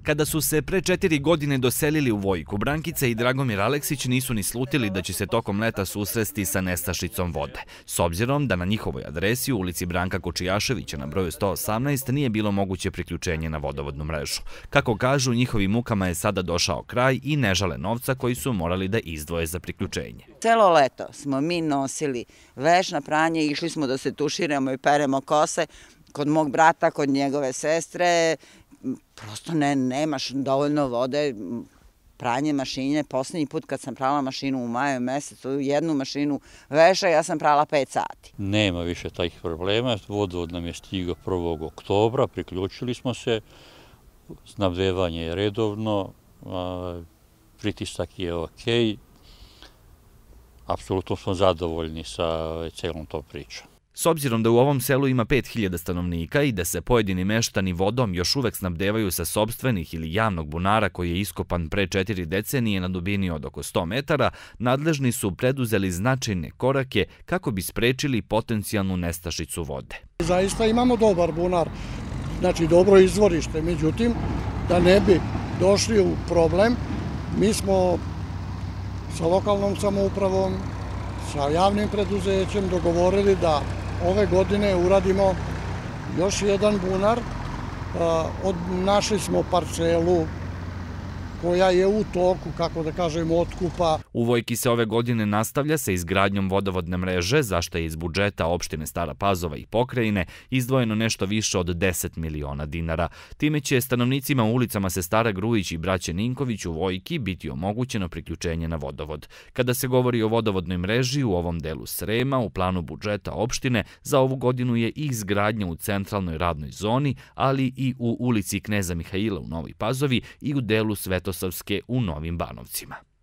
Kada su se pre 4 godine doselili u Vojku, Brankica i Dragomir Aleksić nisu ni slutili da će se tokom leta susresti sa nestašicom vode. S obzirom da na njihovoj adresi u ulici Branka Kočijaševića na broju 118 nije bilo moguće priključenje na vodovodnu mrežu. Kako kažu, njihovim mukama je sada došao kraj i ne žale novca koji su morali da izdvoje za priključenje. Celo leto smo mi nosili veš na pranje, išli smo da se tuširamo i peremo kose kod mog brata, kod njegove sestre. Prosto nemaš dovoljno vode, pranje mašine. Poslednji put kad sam prala mašinu u maju mesecu, jednu mašinu veša, ja sam prala 5 sati. Nema više takih problema, vodovod nam je stigao 1. oktobra, priključili smo se, snabdevanje je redovno, pritisak je okej, apsolutno smo zadovoljni sa celom tom pričom. S obzirom da u ovom selu ima 5000 stanovnika i da se pojedini meštani vodom još uvek snabdevaju sa sopstvenih ili javnog bunara koji je iskopan pre 4 decenije na dubini od oko 100 metara, nadležni su preduzeli značajne korake kako bi sprečili potencijalnu nestašicu vode. Zaista imamo dobar bunar, znači dobro izvorište, međutim, da ne bi došli u problem, mi smo sa lokalnom samoupravom, sa javnim preduzećem dogovorili da ove godine uradimo još jedan bunar. Našli smo parcelu koja je u toku, kako da kažem, otkupa. U Vojki se ove godine nastavlja sa izgradnjom vodovodne mreže, za što je iz budžeta opštine Stara Pazova i pokrajine izdvojeno nešto više od 10 miliona dinara. Time će stanovnicima u ulicama Sestara Grujić i braće Ninković u Vojki biti omogućeno priključenje na vodovod. Kada se govori o vodovodnoj mreži u ovom delu Srema, u planu budžeta opštine za ovu godinu je i izgradnja u centralnoj radnoj zoni, ali i u ulici Kneza Mihaila u Novoj Pazovi i u delu Svetosavske u Novim Banovcima.